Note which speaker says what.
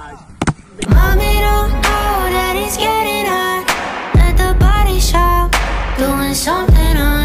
Speaker 1: Mommy don't know that it's getting hot at the body shop, doing something on